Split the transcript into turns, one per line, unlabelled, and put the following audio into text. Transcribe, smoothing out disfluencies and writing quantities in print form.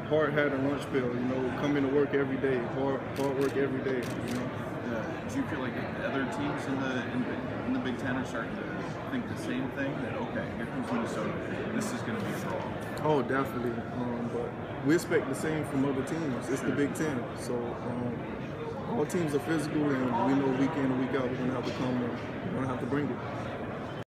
hard hat and lunch pail. You know, coming to work every day, hard work every day. You know.
Do you feel like other teams in the Big Ten are starting to think the same thing? That okay, here comes Minnesota, this is going to be a draw.
Oh, definitely. But we expect the same from other teams. It's the Big Ten, so all teams are physical, and we know week in and week out we're going to have to come and we're going to have to bring it.